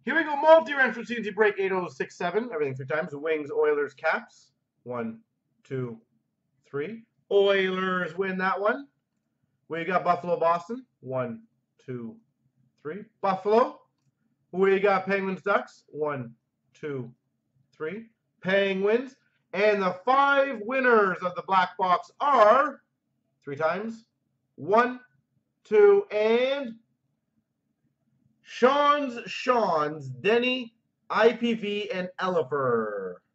Here we go. Multi-round for CNC break 8067. Everything 3 times. Wings, Oilers, Caps. 1, 2, 3. Oilers win that one. We got Buffalo, Boston. 1, 2, 3. Buffalo. We got Penguins, Ducks. 1, 2, 3. Penguins. And the 5 winners of the black box are 3 times. 1, 2, and Sean's, Denny, IPV, and Elifer.